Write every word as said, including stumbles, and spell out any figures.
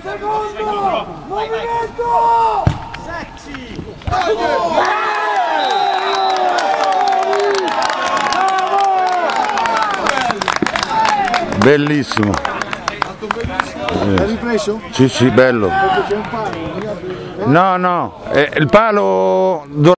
Secondo! Movimento! Sexy! Bellissimo. L'hai ripreso? Sì, sì, bello. Perché c'è un palo. No, no, eh, il palo